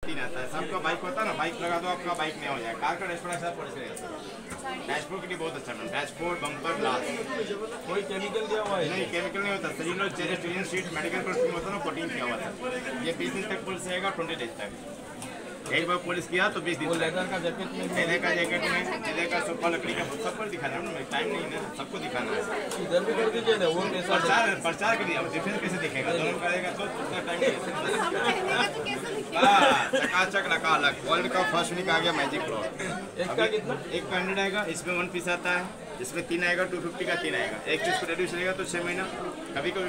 3 आता है। सबका बाइक होता है ना, बाइक लगा दो आपका बाइक नहीं हो जाएगा। कार का डैशबोर्ड ऐसा पॉलिश रहेगा। डैशबोर्ड के लिए बहुत अच्छा मैम, डैशबोर्ड, बम्पर, ग्लास। कोई केमिकल दिया हुआ है? नहीं, केमिकल नहीं होता। सेल्यूलोज, चेरिन शीट, मेडिकल परफ्यूम होता है ना, कोटिंग किया हुआ था। ये 20 दिन तक पॉलिश रहेगा, 20 डेज तक। एक बार पॉलिश किया तो 20 दिन। लेदर का जैकेट में, लेदर का जैकेट में, लेदर का सोफा, लकड़ी का, सबको दिखाना है ना, टाइम नहीं है ना, सबको दिखाना है। इधर भी कर दीजिए ना, वो कैसा प्रचार के लिए अब डिफरेंस कैसे दिखेगा, दोनों करेगा तो उतना टाइम नहीं। चकाचक लकालक। वर्ल्ड का फर्स्ट वीक आ गया मैजिक फ्लोर। इसका कितना? एक का 100 आएगा, इसमें 1 पीस आता है, इसमें 3 आएगा, 250 का 3 आएगा। एक पीस प्रोड्यूस रहेगा तो 6 महीना, कभी कभी